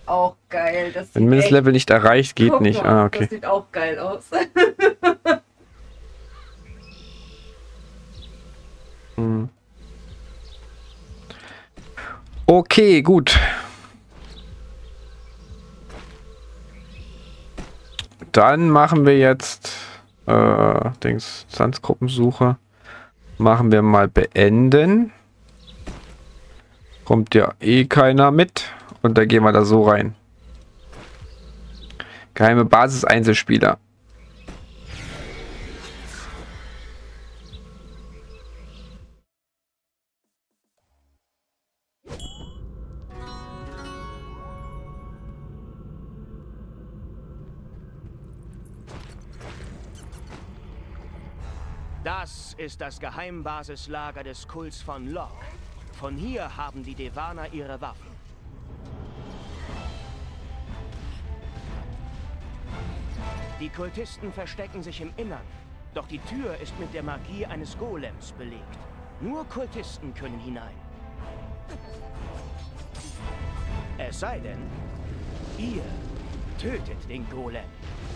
Auch geil. Das Wenn sieht echt. Mindestlevel nicht erreicht, geht Guck nicht. mal, Ah, das okay. sieht auch geil aus. Hm. Okay, gut. Dann machen wir jetzt Distanzgruppensuche. Machen wir mal beenden. Kommt ja eh keiner mit. Und dann gehen wir da so rein. Geheime Basis Einzelspieler. Das ist das Geheimbasislager des Kults von Locke. Von hier haben die Devaner ihre Waffen. Die Kultisten verstecken sich im Innern. Doch die Tür ist mit der Magie eines Golems belegt. Nur Kultisten können hinein. Es sei denn, ihr tötet den Golem.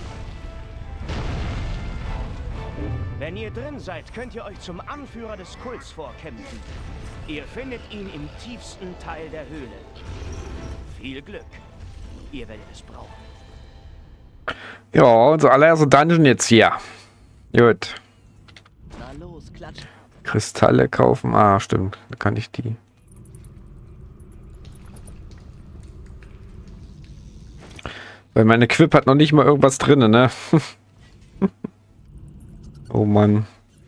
Wenn ihr drin seid, könnt ihr euch zum Anführer des Kults vorkämpfen. Ihr findet ihn im tiefsten Teil der Höhle. Viel Glück. Ihr werdet es brauchen. Ja, unser allererster Dungeon jetzt hier. Gut. Na los, klatsch. Kristalle kaufen. Ah, stimmt. Da kann ich die. Weil meine Quip hat noch nicht mal irgendwas drin, ne? Oh Mann.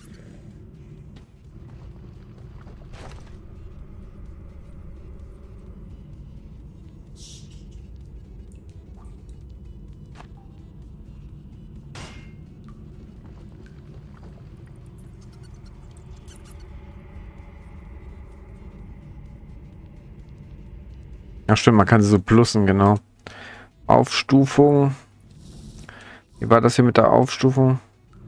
Ja, stimmt, man kann sie so plussen, genau. Aufstufung. Wie war das hier mit der Aufstufung?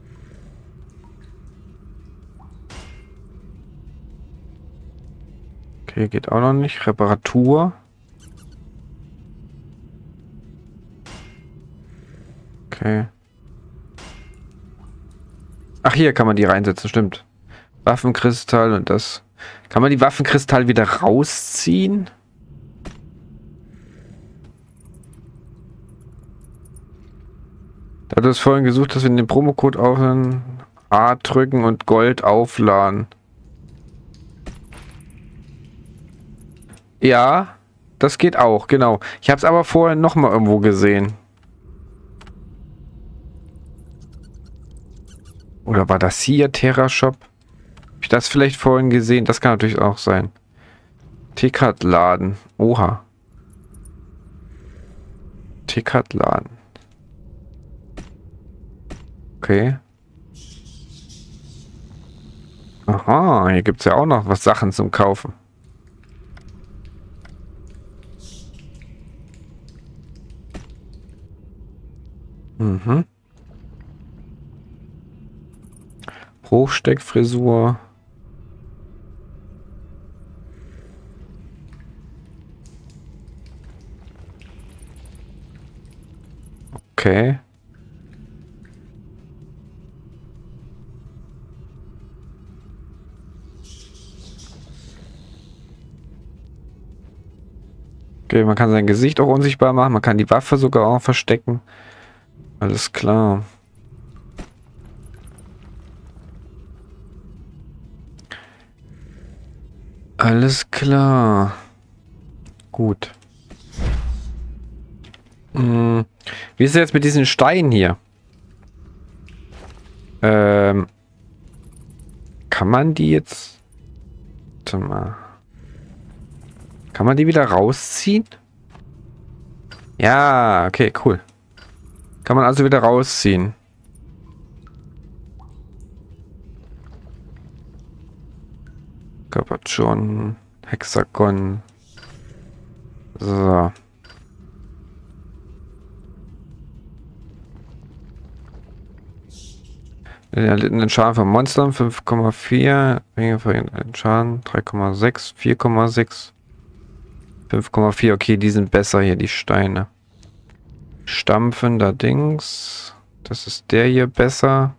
Okay, geht auch noch nicht. Reparatur. Okay. Ach, hier kann man die reinsetzen, stimmt. Waffenkristall und das. Kann man die Waffenkristall wieder rausziehen? Da du es vorhin gesucht hast, in den Promocode aufhören, A drücken und Gold aufladen. Ja, das geht auch, genau. Ich habe es aber vorher noch mal irgendwo gesehen. Oder war das hier Terra Shop? Habe ich das vielleicht vorhin gesehen? Das kann natürlich auch sein. Ticketladen. Oha. Ticketladen. Okay. Aha, hier gibt es ja auch noch was Sachen zum Kaufen. Mhm. Hochsteckfrisur. Okay. Okay, man kann sein Gesicht auch unsichtbar machen. Man kann die Waffe sogar auch verstecken. Alles klar. Alles klar. Gut. Hm. Wie ist es jetzt mit diesen Steinen hier? Kann man die jetzt... Warte mal. Kann man die wieder rausziehen? Ja, okay, cool. Kann man also wieder rausziehen. Capuchon, Hexagon. So. Den erlittenen Schaden von Monstern 5,4. Menge verringerten Schaden 3,6, 4,6. 5,4. Okay, die sind besser hier, die Steine. Stampfender Dings. Das ist der hier besser.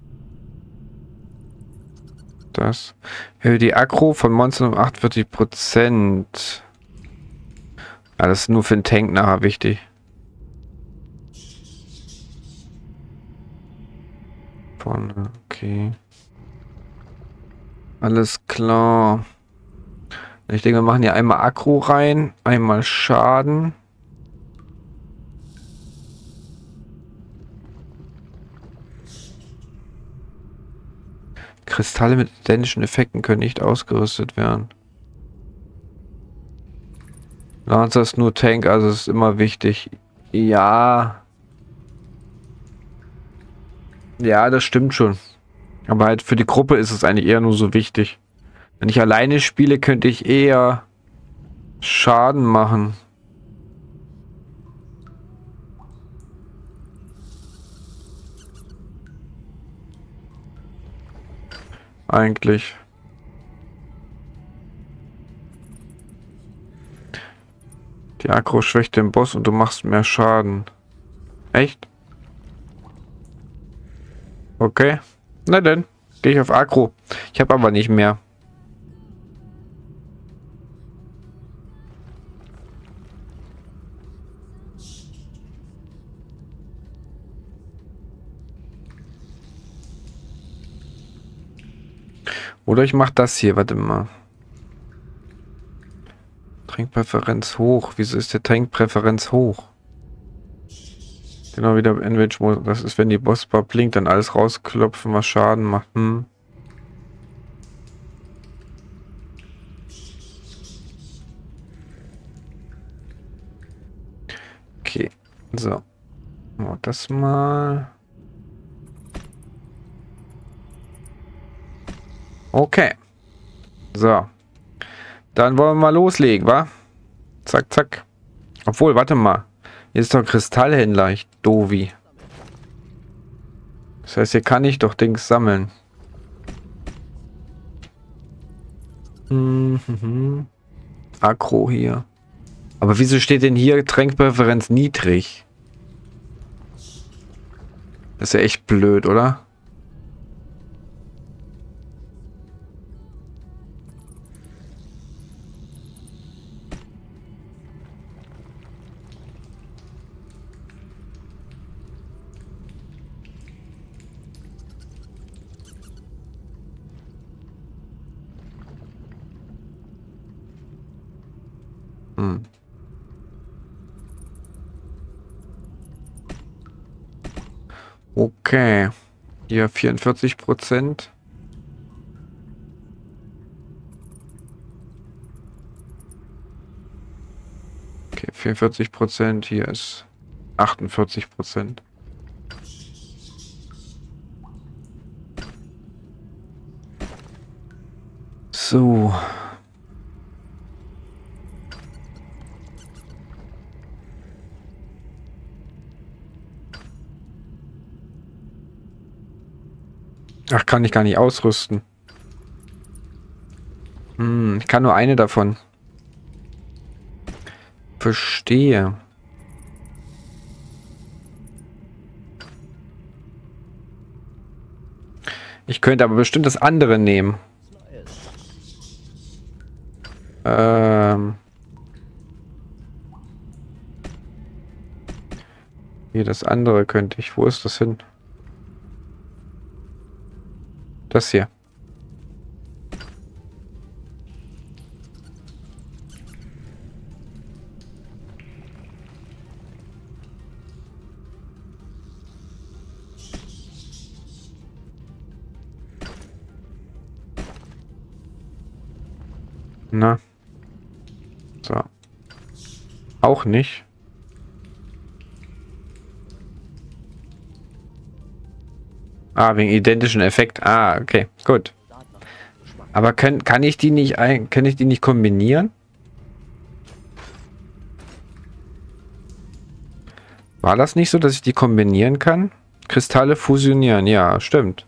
Das. Höhe die Aggro von Monstern um 48%. Ja, das ist nur für den Tank nachher wichtig. Vorne, okay. Alles klar. Ich denke, wir machen hier einmal Aggro rein, einmal Schaden. Kristalle mit identischen Effekten können nicht ausgerüstet werden. Lancer ist nur Tank, also ist immer wichtig. Ja. Ja, das stimmt schon. Aber halt für die Gruppe ist es eigentlich eher nur so wichtig. Wenn ich alleine spiele, könnte ich eher Schaden machen. Eigentlich. Die Aggro schwächt den Boss und du machst mehr Schaden. Echt? Okay. Na dann, gehe ich auf Aggro. Ich habe aber nicht mehr. Oder ich mache das hier, warte mal. Trinkpräferenz hoch. Wieso ist der Trinkpräferenz hoch? Genau, wieder Enrich Mode. Das ist, wenn die Bossbar blinkt, dann alles rausklopfen, was Schaden macht. Okay, so. Das mal. Okay. So. Dann wollen wir mal loslegen, wa? Zack, zack. Obwohl, warte mal. Hier ist doch Kristallhändler, ich Dovi. Das heißt, hier kann ich doch Dings sammeln. Aggro hier. Aber wieso steht denn hier Tränkpräferenz niedrig? Das ist ja echt blöd, oder? Okay. Hier 44%. Okay, 44%. Hier ist 48%. So. Ach, kann ich gar nicht ausrüsten. Ich kann nur eine davon. Verstehe. Ich könnte aber bestimmt das andere nehmen. Hier das andere könnte ich. Wo ist das hin? Das hier. Na. So. Auch nicht. Ah, wegen identischen Effekt. Ah, okay, gut. Aber kann ich die nicht kombinieren? War das nicht so, dass ich die kombinieren kann? Kristalle fusionieren, ja, stimmt.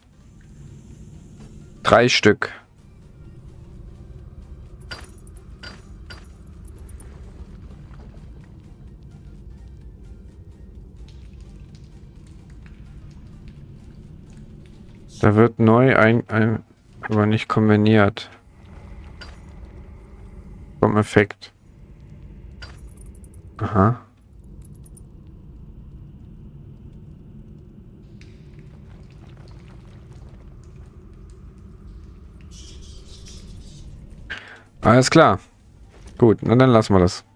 3 Stück. Da wird neu aber nicht kombiniert. Vom Effekt. Aha. Alles klar. Gut, na dann lassen wir das.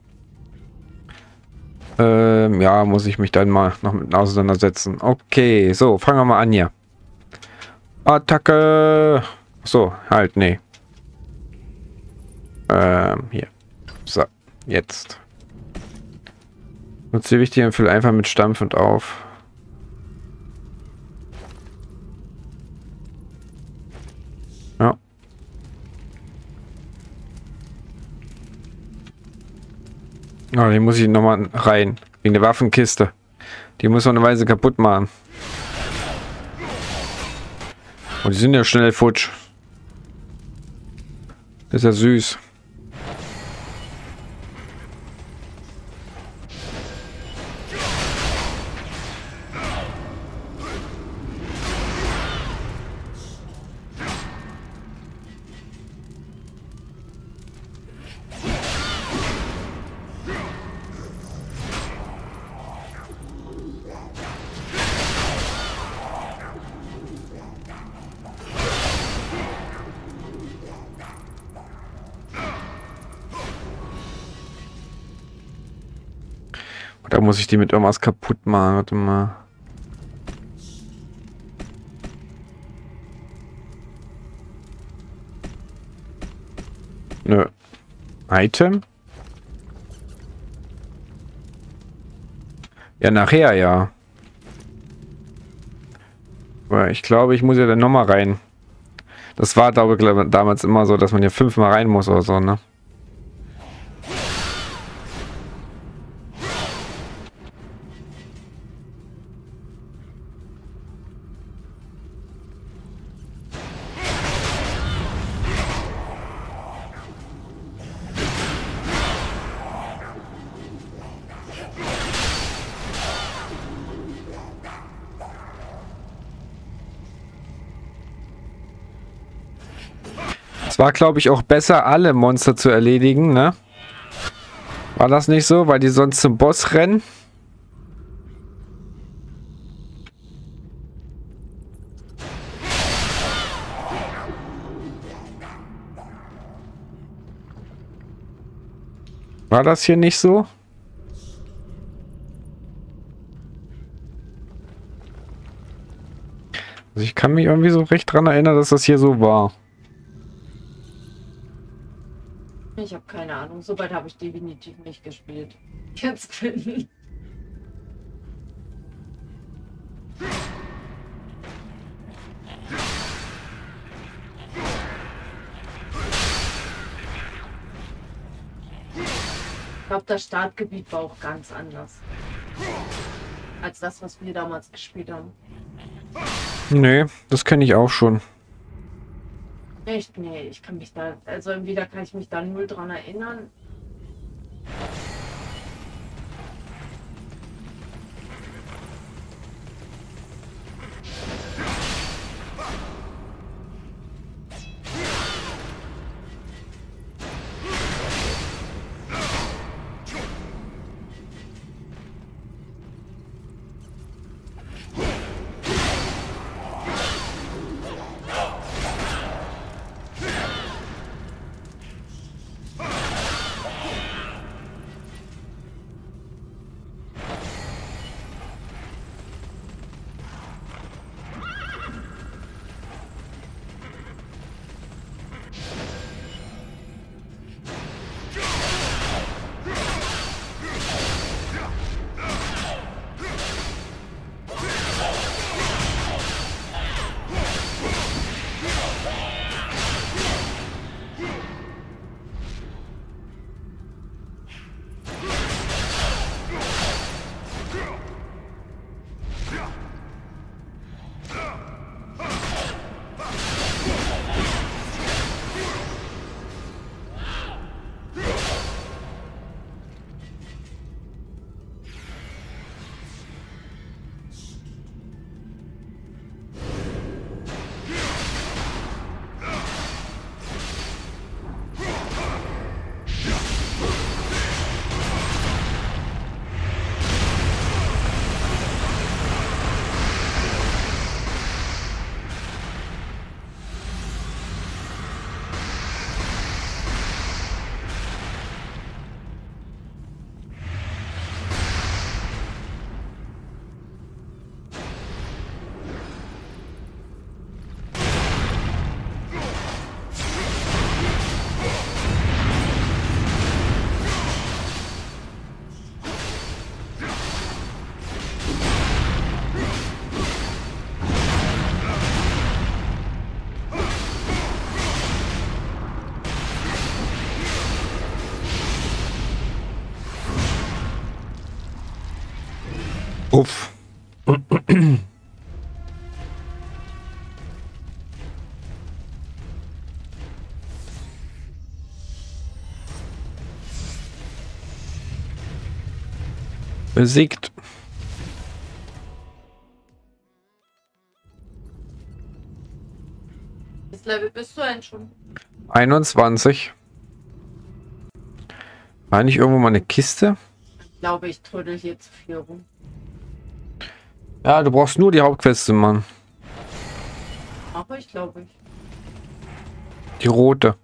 Ja, muss ich mich dann mal noch mit auseinandersetzen. Okay, so, fangen wir mal an hier. Attacke! So, halt, nee. Hier. So, jetzt. Nutze die wichtigen Empfehlung einfach mit stampfend auf. Ja. Oh, die muss ich nochmal rein. Wegen der Waffenkiste. Die muss man eine Weise kaputt machen. Und die sind ja schnell futsch. Das ist ja süß. Da muss ich die mit irgendwas kaputt machen. Warte mal. Nö. Item? Ja, nachher ja. Aber ich glaube, ich muss ja dann nochmal rein. Das war, glaube ich, damals immer so, dass man ja 5-mal rein muss oder so, ne? Es war, glaube ich, auch besser, alle Monster zu erledigen, ne? War das nicht so? Weil die sonst zum Boss rennen? War das hier nicht so? Also ich kann mich irgendwie so recht dran erinnern, dass das hier so war. Ich habe keine Ahnung. So weit habe ich definitiv nicht gespielt. Jetzt bin Ich glaube, das Startgebiet war auch ganz anders. Als das, was wir damals gespielt haben. Nee, das kenne ich auch schon. Echt? Nee, ich kann mich da, also entweder kann ich mich da null dran erinnern. Uff. Besiegt. Das Level bist du denn schon? 21. War nicht irgendwo mal eine Kiste? Ich glaube, ich trödel hier zu viel rum. Ja, du brauchst nur die Hauptqueste, Mann. Aber ich glaube ich. Die rote.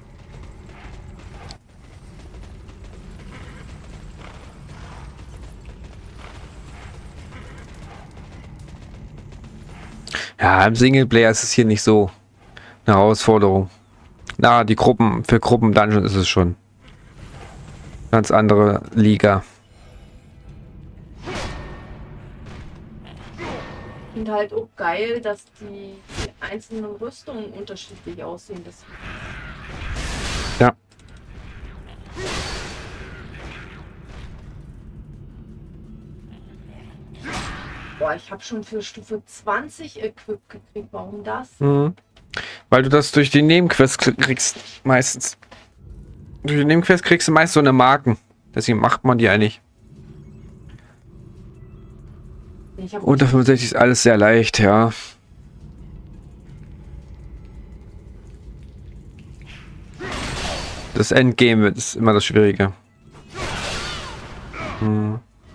Ja, im Singleplayer ist es hier nicht so eine Herausforderung. Na, die Gruppen, für Gruppen-Dungeon ist es schon. Ganz andere Liga. Ich finde halt auch geil, dass die einzelnen Rüstungen unterschiedlich aussehen. Das Ja. Boah, ich habe schon für Stufe 20 Equip gekriegt. Warum das? Mhm. Weil du das durch die Nebenquest kriegst, meistens. Durch die Nebenquest kriegst du meist so eine Marken. Deswegen macht man die eigentlich. Ich habe Unter 65 ist alles sehr leicht, ja. Das Endgame ist immer das Schwierige. Hm.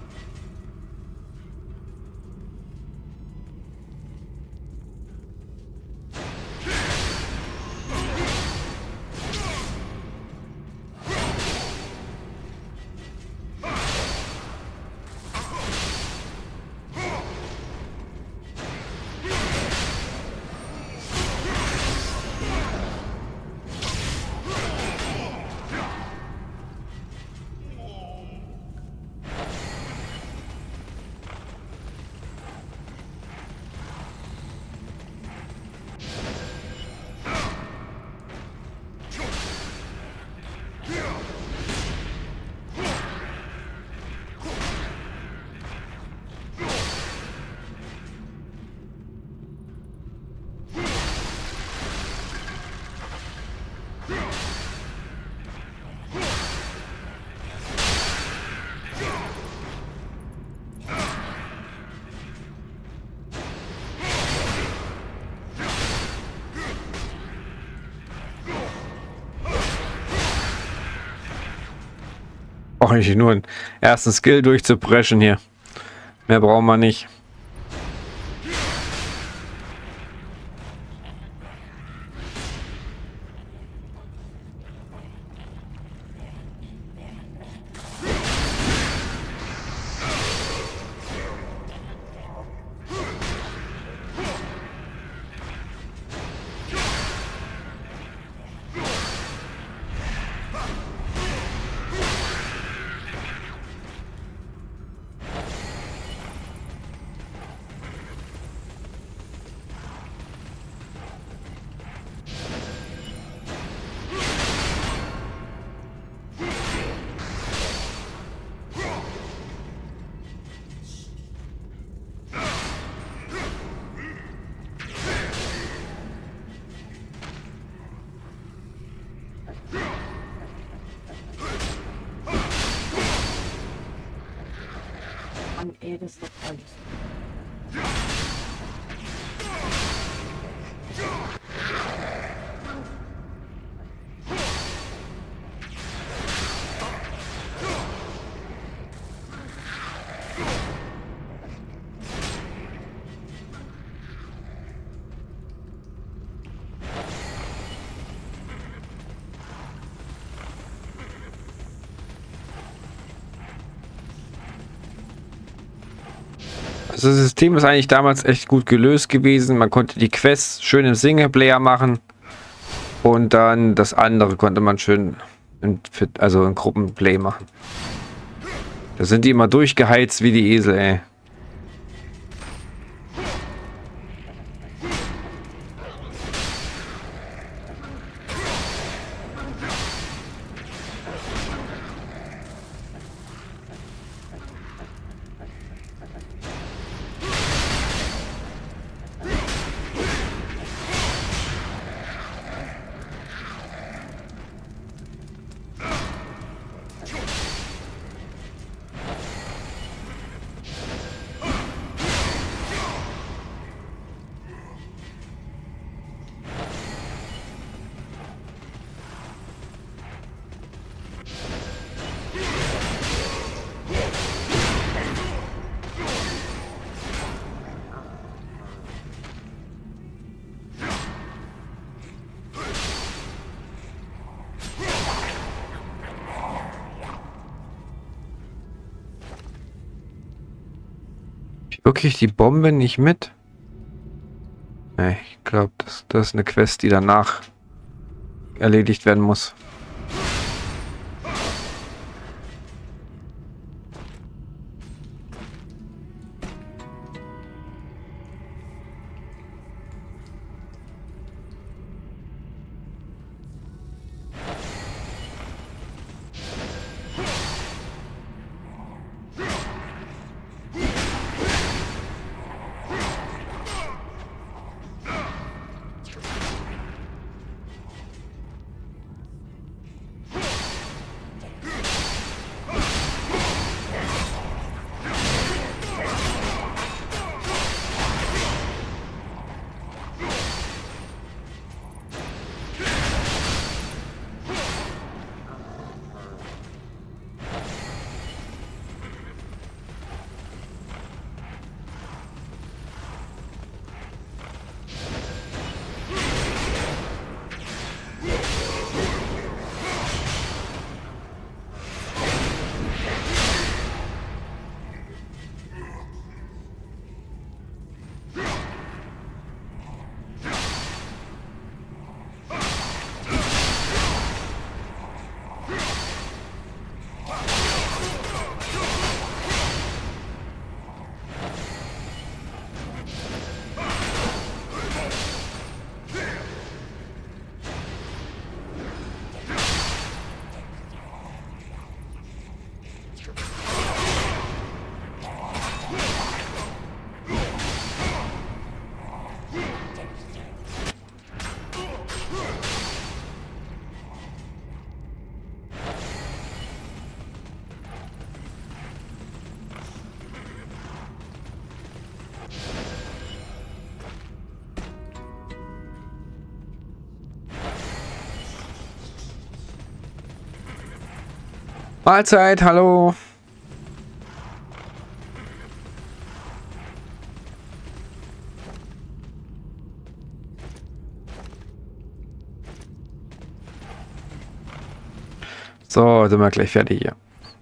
Auch nicht nur einen ersten Skill durchzubrechen hier. Mehr brauchen wir nicht. Mann, ey, das ist doch alles. Also das System ist eigentlich damals echt gut gelöst gewesen. Man konnte die Quests schön im Singleplayer machen und dann das andere konnte man schön in Gruppenplay machen. Da sind die immer durchgeheizt wie die Esel, ey. wirklich die Bombe nicht mit? Nee, ich glaube, das ist eine Quest, die danach erledigt werden muss. Mahlzeit, hallo. So, sind wir gleich fertig hier.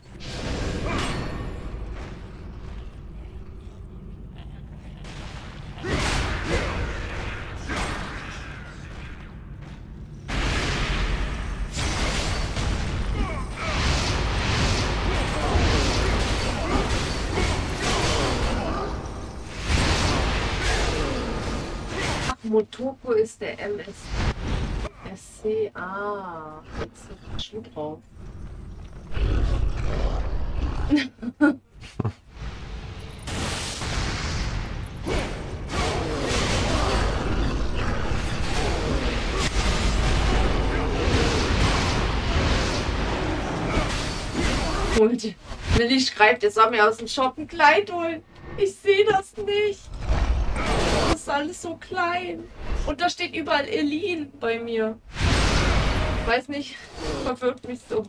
Motoko ist der MSC. Ah, jetzt ist der Schuh drauf. Und Millie schreibt, jetzt soll mir aus dem Shop ein Kleid holen. Ich sehe das nicht. Das ist alles so klein. Und da steht überall Elin bei mir. Weiß nicht, verwirrt mich so.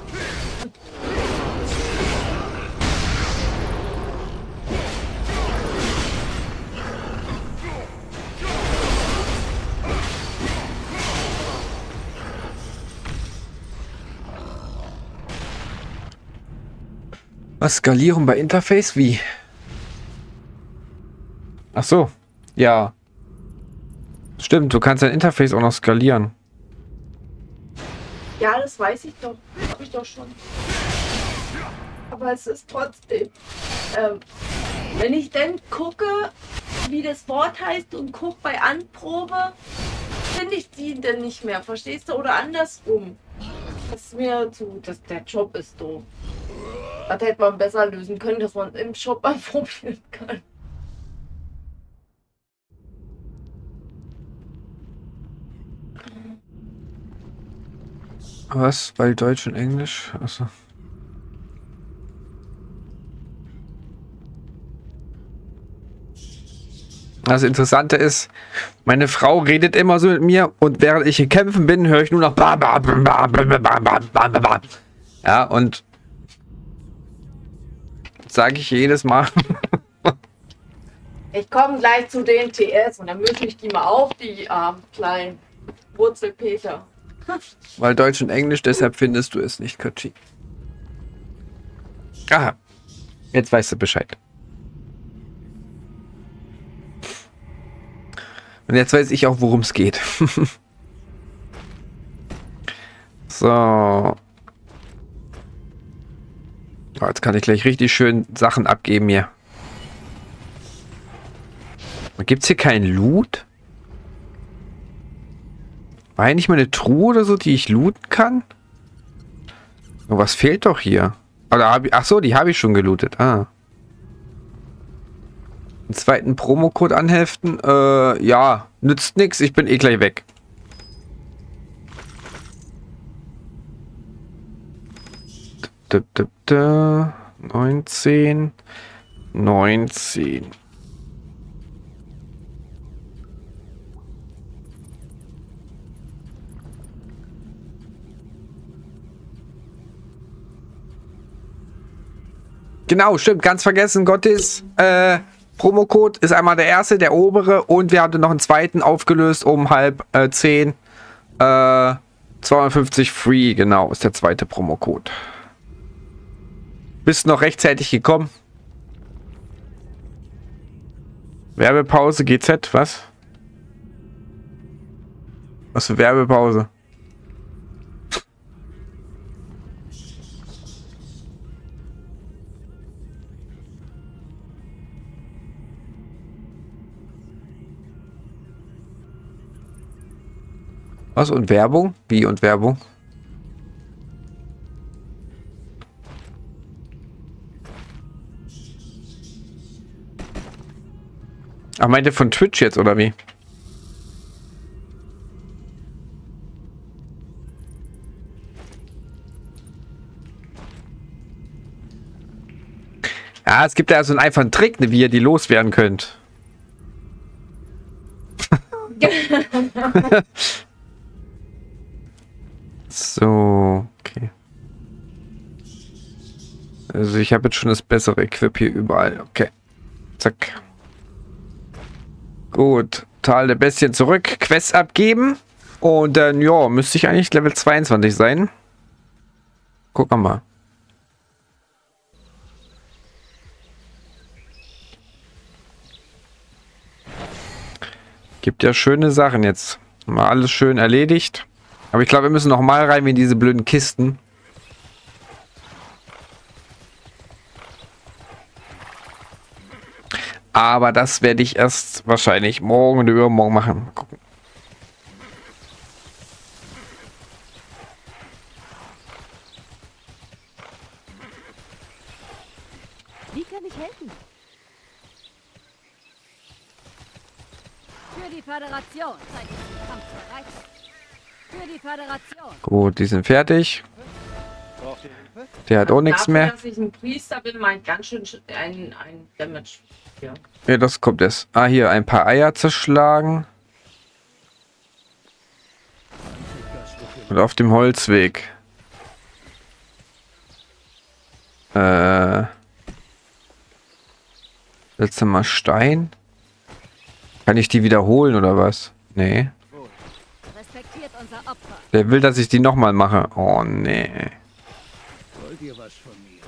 Was, Skalierung bei Interface? Wie? Ach so. Ja. Stimmt, du kannst dein Interface auch noch skalieren. Ja, das weiß ich doch. Hab ich doch schon. Aber es ist trotzdem. Wenn ich dann gucke, wie das Wort heißt und gucke bei Anprobe, finde ich die dann nicht mehr. Verstehst du? Oder andersrum. Das ist mir zu. Der Job ist doof. Das hätte man besser lösen können, dass man im Shop anprobieren kann. Was? Weil Deutsch und Englisch? Achso. Das Interessante ist, meine Frau redet immer so mit mir und während ich hier kämpfen bin, höre ich nur noch ja, und sage ich jedes Mal. Ich komme gleich zu den TS und dann mische ich die mal auf, die kleinen Wurzelpeter. Weil Deutsch und Englisch, deshalb findest du es nicht, Kachi. Aha, jetzt weißt du Bescheid. Und jetzt weiß ich auch, worum es geht. So. Oh, jetzt kann ich gleich richtig schön Sachen abgeben hier. Gibt es hier keinen Loot? War hier nicht mal eine Truhe oder so, die ich looten kann? Oh, was fehlt doch hier? Ach so, die habe ich schon gelootet. Ah. Einen zweiten Promocode anheften? Ja, nützt nichts. Ich bin eh gleich weg. Da, da, da. 19. 19. Genau, stimmt, ganz vergessen, Gottes Promocode ist einmal der erste, der obere, und wir hatten noch einen zweiten aufgelöst um halb 10. 250 Free, genau, ist der zweite Promocode. Bist noch rechtzeitig gekommen? Werbepause, GZ, was? Was für Werbepause? Was, und Werbung? Wie und Werbung? Ach, meint ihr von Twitch jetzt, oder wie? Ja, es gibt ja so einen einfachen Trick, wie ihr die loswerden könnt. So, okay. Also ich habe jetzt schon das bessere Equip hier überall. Okay. Zack. Gut. Tal der Bestien zurück. Quest abgeben. Und dann, ja, müsste ich eigentlich Level 22 sein. Gucken wir mal. Gibt ja schöne Sachen jetzt. Mal alles schön erledigt. Aber ich glaube, wir müssen noch mal rein wie in diese blöden Kisten. Aber das werde ich erst wahrscheinlich morgen oder übermorgen machen. Mal gucken. Wie kann ich helfen? Für die Föderation. Seid ihr zum Kampf bereit? Für die Föderation. Gut, die sind fertig. Der hat auch nichts Dafür, mehr. dass ich ein Priester bin, meint ganz schön ein Damage. Ja. Ja, das kommt erst. Ah, hier ein paar Eier zerschlagen. Und auf dem Holzweg. Willst du mal Stein? Kann ich die wiederholen oder was? Nee. Respektiert unser Opfer. Der will, dass ich die nochmal mache. Oh, nee. Wollt ihr was von mir?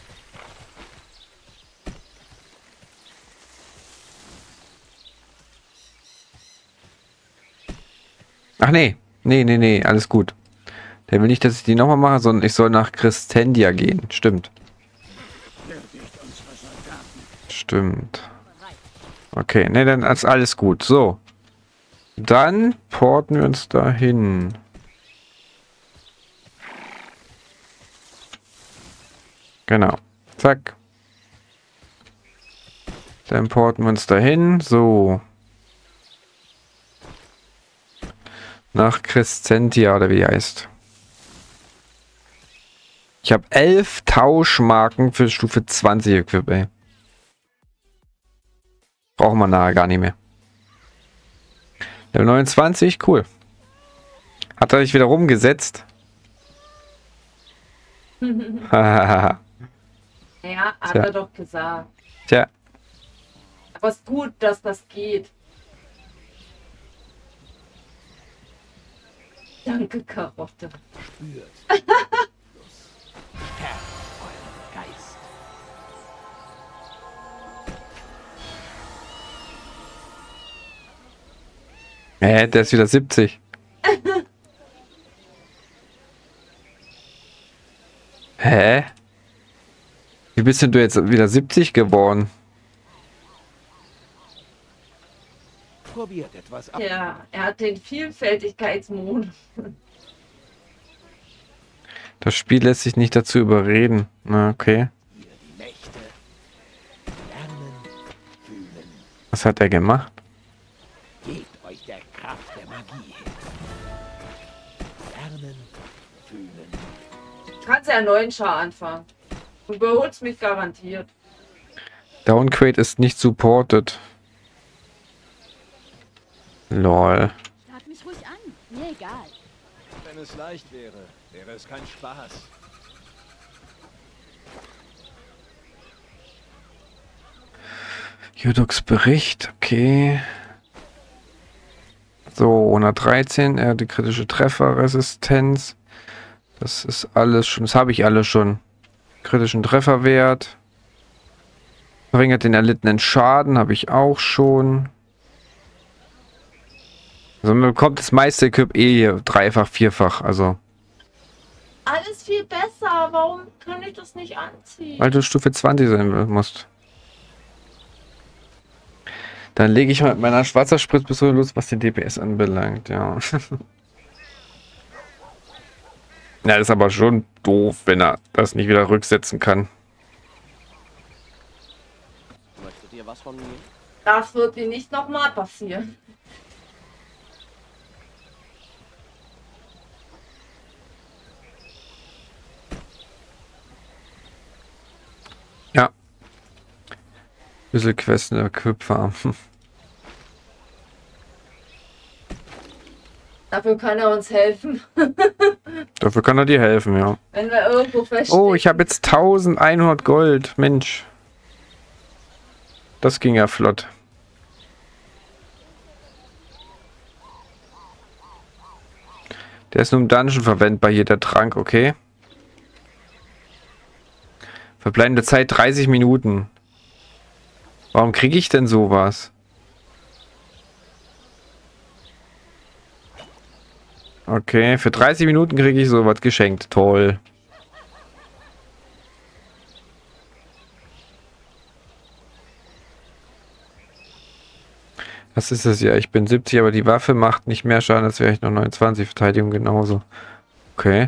Ach nee. Nee. Alles gut. Der will nicht, dass ich die nochmal mache, sondern ich soll nach Christendia gehen. Stimmt. Stimmt. Okay, ne, dann ist alles gut. So. Dann porten wir uns dahin. Genau. Zack. Dann porten wir uns dahin. So. Nach Crescentia, oder wie die heißt. Ich habe 11 Tauschmarken für Stufe 20 Equip, ey. Brauchen wir nachher gar nicht mehr. Level 29, cool. Hat er sich wieder rumgesetzt? Ja, hat er doch gesagt. Tja. Aber es ist gut, dass das geht. Danke, Karotte. Spürt. Stärkt euren Geist. Der ist wieder 70. Hä? Wie bist denn du jetzt wieder 70 geworden? Probiert etwas ab. Ja, er hat den Vielfältigkeitsmodus. Das Spiel lässt sich nicht dazu überreden. Na, okay. Ihr die Mächte. Lernen, fühlen. Was hat er gemacht? Gebt euch der Kraft der Magie hin. Lernen, fühlen. Kannst ja einen neuen Char anfangen. Du überholst mich garantiert. Downgrade ist nicht supported. Lol. Start mich ruhig an. Mir egal. Wenn es leicht wäre, wäre es kein Spaß. Judoks Bericht, okay. So, 113, er hat die kritische Trefferresistenz. Das ist alles schon, das habe ich alles schon. Kritischen Trefferwert. Verringert den erlittenen Schaden, habe ich auch schon. Also man bekommt das meiste Equip hier dreifach, vierfach, also. Alles viel besser. Warum kann ich das nicht anziehen? Weil du Stufe 20 sein musst. Dann lege ich mal mit meiner schwarzer Spritzpistole los, was den DPS anbelangt, ja. Ja, das ist aber schon doof, wenn er das nicht wieder rücksetzen kann. Möchtet ihr was von mir? Das wird dir nicht nochmal passieren. Ja. Bisschen Quest in der Equip-Farm. Dafür kann er uns helfen. Dafür kann er dir helfen, ja. Wenn wir irgendwo feststehen. Oh, ich habe jetzt 1100 Gold. Mensch. Das ging ja flott. Der ist nur im Dungeon verwendbar hier, der Trank, okay. Verbleibende Zeit 30 Minuten. Warum kriege ich denn sowas? Okay, für 30 Minuten kriege ich sowas geschenkt. Toll. Was ist das hier? Ich bin 70, aber die Waffe macht nicht mehr Schaden, als wäre ich noch 29. Verteidigung genauso. Okay.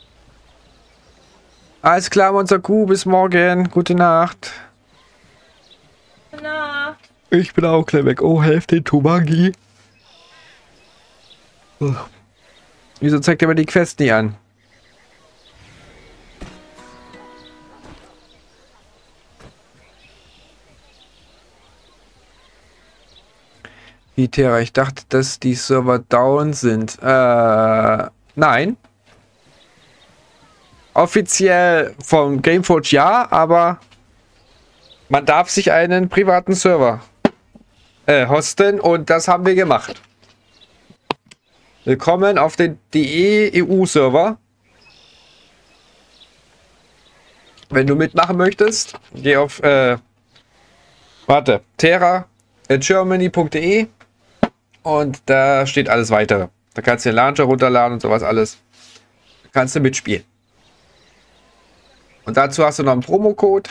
Alles klar, unser Kuh. Bis morgen. Gute Nacht. Gute Nacht. Ich bin auch gleich weg. Oh, helft den Tomagi. Oh. Wieso zeigt er mir die Quest nie an? Wie, Terra, ich dachte, dass die Server down sind. Nein. Offiziell vom Gameforge ja, aber man darf sich einen privaten Server hosten und das haben wir gemacht. Willkommen auf den DE-EU-Server. Wenn du mitmachen möchtest, geh auf terra@germany.de und da steht alles weitere. Da kannst du den Launcher runterladen und sowas alles. Da kannst du mitspielen. Und dazu hast du noch einen Promocode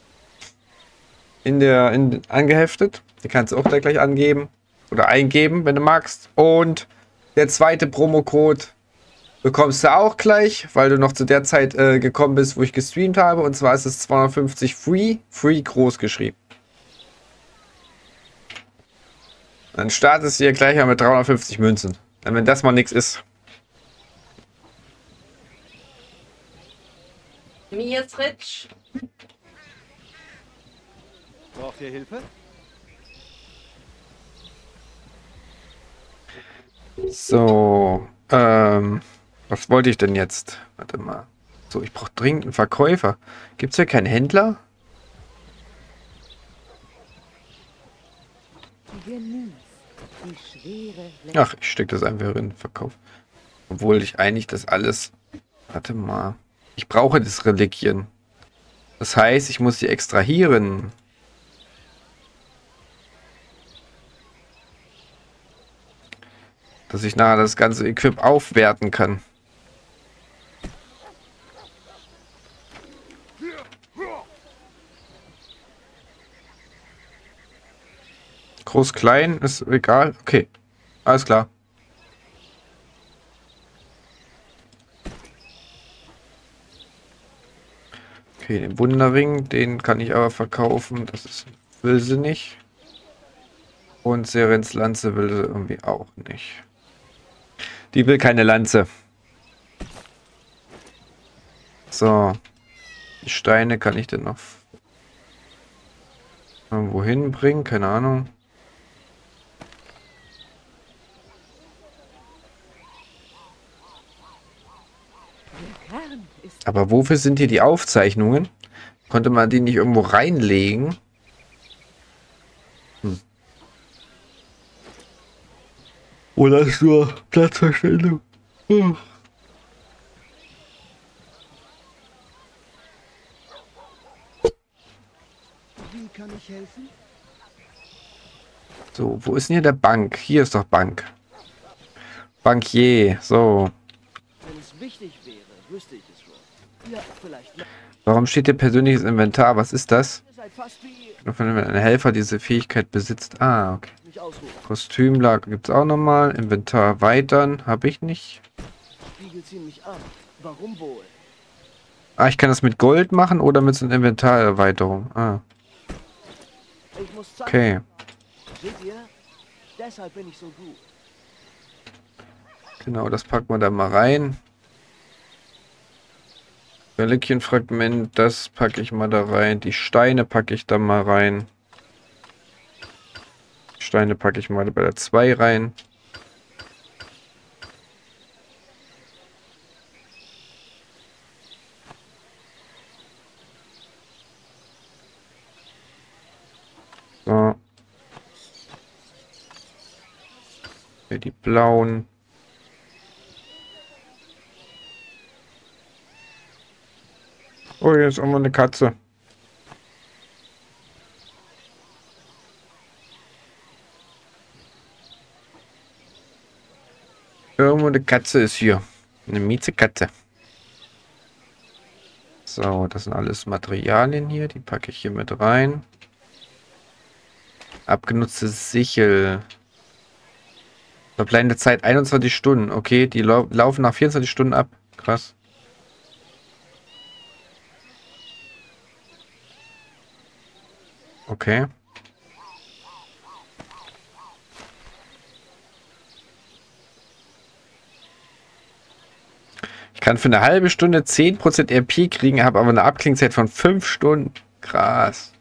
angeheftet. Den kannst du auch da gleich angeben oder eingeben, wenn du magst. Und der zweite Promocode bekommst du auch gleich, weil du noch zu der Zeit gekommen bist, wo ich gestreamt habe. Und zwar ist es 250 Free groß geschrieben. Dann startest du hier gleich mal mit 350 Münzen. Denn wenn das mal nichts ist. Mir ist rich. Braucht ihr Hilfe? So, was wollte ich denn jetzt? Warte mal. So, ich brauche dringend einen Verkäufer. Gibt es hier keinen Händler? Genieß die schwere Ach, ich stecke das einfach in den Verkauf. Obwohl ich eigentlich das alles... Warte mal. Ich brauche das Reliquien. Das heißt, ich muss sie extrahieren. dass ich nachher das ganze Equip aufwerten kann. Groß, klein, ist egal. Okay, alles klar. Okay, den Wunderring, den kann ich aber verkaufen. Das ist, will sie nicht. Und Serens Lanze will sie irgendwie auch nicht. Die will keine Lanze. So. Die Steine kann ich denn noch irgendwo hinbringen? Keine Ahnung. Aber wofür sind hier die Aufzeichnungen? Konnte man die nicht irgendwo reinlegen? Oder ist nur Platzverschwendung? Wie kann ich helfen? So, wo ist denn hier der Bank? Hier ist doch Bank. Bankier, so. Wenn es wichtig wäre, wüsste ich es schon. Ja, vielleicht. Warum steht hier persönliches Inventar? Was ist das? Ihr seid fast wie Nur wenn ein Helfer diese Fähigkeit besitzt. Ah, okay. mich ausrufen. Kostümlager gibt es auch nochmal. Inventar erweitern. Habe ich nicht. Spiegel ziehen mich an. Warum wohl? Ah, ich kann das mit Gold machen oder mit so einer Inventarerweiterung. Ah, Ich muss zeigen. okay. Seht ihr? Deshalb bin ich so gut. Genau, das packen wir da mal rein. Reliquienfragment, das packe ich mal da rein. Die Steine packe ich da mal rein. Die Steine packe ich mal bei der 2 rein. So. Hier die blauen. Oh, hier ist auch mal eine Katze. Irgendwo eine Katze ist hier. Eine Miezekatze. So, das sind alles Materialien hier. Die packe ich hier mit rein. Abgenutzte Sichel. Verbleibende Zeit 21 Stunden. Okay, die laufen nach 24 Stunden ab. Krass. Okay. Ich kann für eine halbe Stunde 10% RP kriegen, habe aber eine Abklingzeit von 5 Stunden. Krass.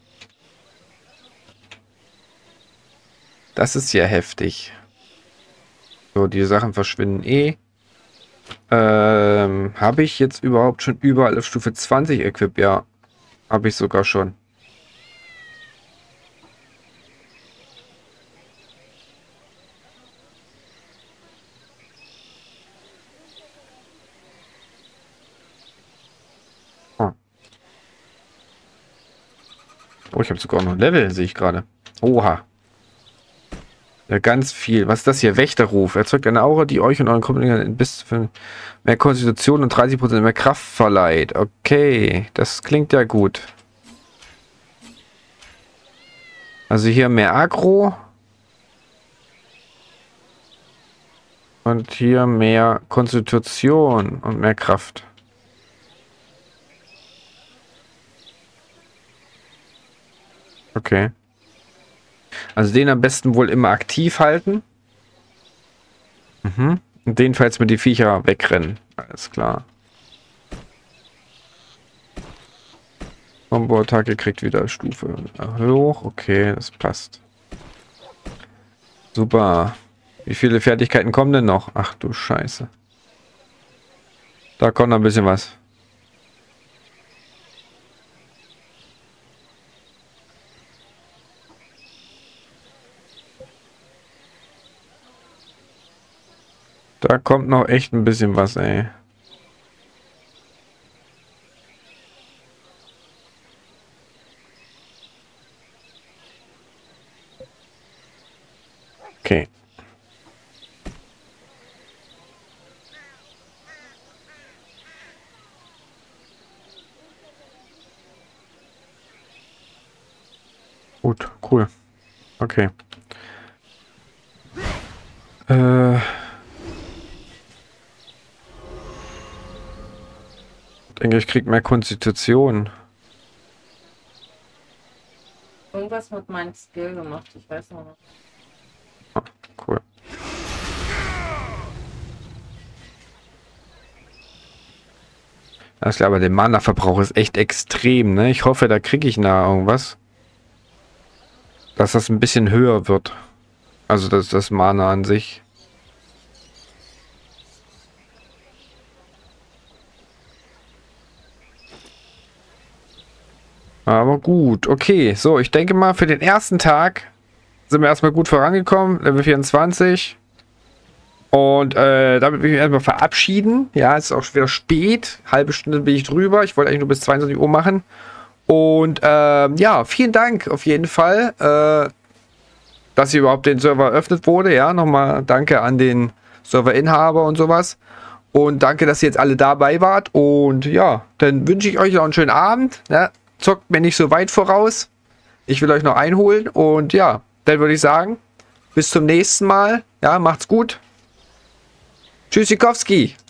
Das ist ja heftig. So, die Sachen verschwinden eh. Habe ich jetzt überhaupt schon überall auf Stufe 20 Equip? Ja, habe ich sogar schon. Oh, ich habe sogar noch ein Level, sehe ich gerade. Oha. Ja, ganz viel. Was ist das hier? Wächterruf. Erzeugt eine Aura, die euch und euren Kollegen bis für mehr Konstitution und 30% mehr Kraft verleiht. Okay, das klingt ja gut. Also hier mehr Aggro. Und hier mehr Konstitution und mehr Kraft. Okay. Also den am besten wohl immer aktiv halten. Mhm. Und den, falls mir die Viecher wegrennen. Alles klar. Combo-Attacke kriegt wieder Stufe hoch. Okay, das passt. Super. Wie viele Fertigkeiten kommen denn noch? Ach du Scheiße. Da kommt noch ein bisschen was. Da kommt noch echt ein bisschen was, ey. Okay. Gut, cool. Okay. Denke, ich krieg mehr Konstitution. Irgendwas mit meinem Skill gemacht, ich weiß noch nicht. Ah, cool. Alles klar, aber der Mana-Verbrauch ist echt extrem, ne? Ich hoffe, da kriege ich nachher irgendwas. Dass das ein bisschen höher wird. Also das Mana an sich. Aber gut, okay. So, ich denke mal, für den ersten Tag sind wir erstmal gut vorangekommen. Level 24. Und damit will ich mich erstmal verabschieden. Ja, es ist auch schon wieder spät. Halbe Stunde bin ich drüber. Ich wollte eigentlich nur bis 22 Uhr machen. Und ja, vielen Dank auf jeden Fall, dass hier überhaupt den Server eröffnet wurde. Ja, nochmal danke an den Serverinhaber und sowas. Und danke, dass ihr jetzt alle dabei wart. Und ja, dann wünsche ich euch noch einen schönen Abend. Ja, zockt mir nicht so weit voraus. Ich will euch noch einholen. Und ja, dann würde ich sagen, bis zum nächsten Mal. Ja, macht's gut. Tschüssikowski.